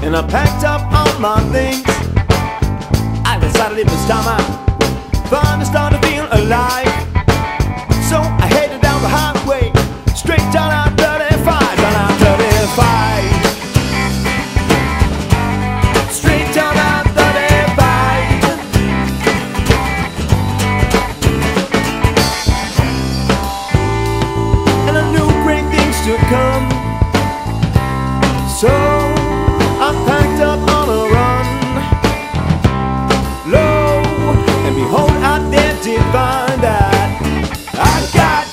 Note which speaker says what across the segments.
Speaker 1: and I packed up all my things. I decided it was time I finally started to feel alive. So I headed down the highway, straight down I-35, down I-35. Straight down I-35. And I knew great things to come. So I packed up on a run. Lo and behold, I there did find that I've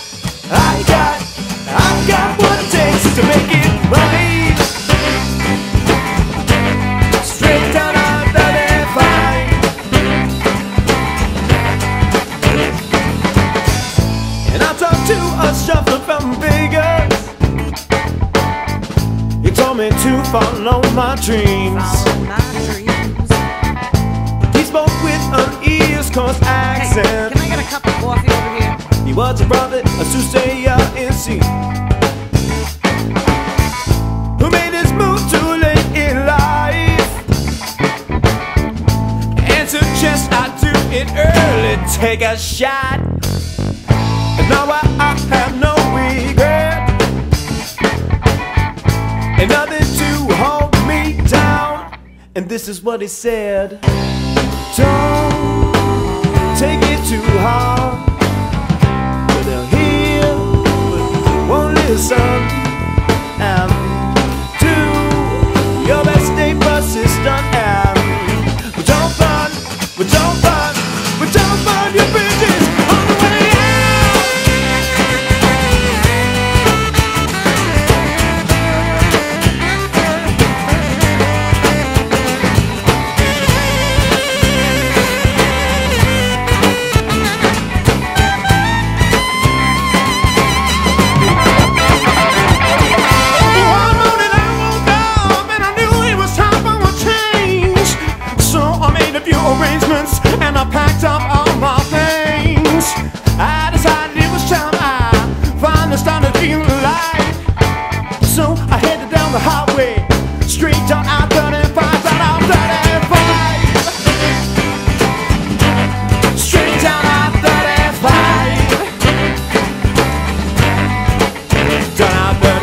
Speaker 1: got what it takes to make it right. Straight down I-35. And I talked to a shuffler from Vegas. He told me to follow my dreams. He spoke with an East Coast accent.
Speaker 2: Hey, can I get a cup of coffee over here?
Speaker 1: He was a brother, a soothsayer in sea, who made his move too late in life and suggest I do it early, take a shot. And now I have no regret, and nothing to hold me down. And this is what he said: don't take it too hard. They'll hear but won't listen. And do your best, stay persistent. And don't burn your bridges on the way arrangements, and I packed up all my things. I decided it was time I finally started feeling alive. So I headed down the highway, straight down I-35, down I-35. Straight down I-35. Down I-35.